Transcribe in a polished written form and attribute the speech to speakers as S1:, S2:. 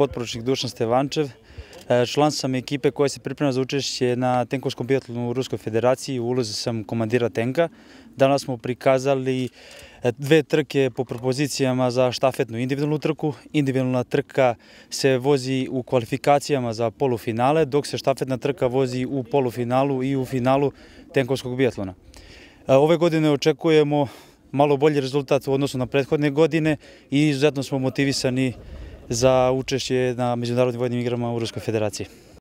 S1: potporučnik Dušan Stevančev. Član sam ekipe koja se priprema za učešće na tenkovskom biatlonu u Ruskoj federaciji. U ulozi sam komandira tenka. Danas smo prikazali dve trke po propozicijama za štafetnu individualnu trku. Individualna trka se vozi u kvalifikacijama za polufinale, dok se štafetna trka vozi u polufinalu i u finalu tenkovskog biatlona. Ove godine očekujemo malo bolji rezultat u odnosu na prethodne godine i izuzetno smo motivisani za učešće na međunarodnim vojnim igrama u Ruskoj federaciji.